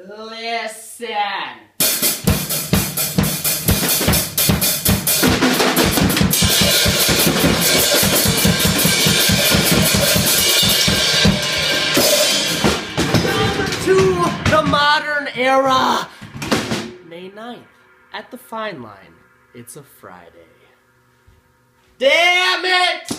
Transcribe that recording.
Listen. To the modern era. May 9th, at the Fine Line. It's a Friday. Damn it!